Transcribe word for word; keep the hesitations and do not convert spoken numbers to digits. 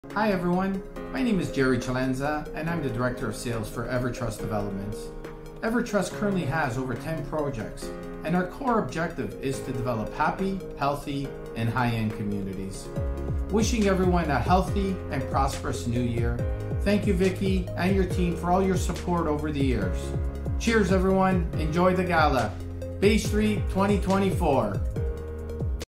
Hi everyone, my name is Jerry Celenza and I'm the Director of Sales for Evertrust Developments. Evertrust currently has over ten projects and our core objective is to develop happy, healthy, and high-end communities. Wishing everyone a healthy and prosperous new year. Thank you Vicky and your team for all your support over the years. Cheers everyone, enjoy the gala. Bay Street twenty twenty-four.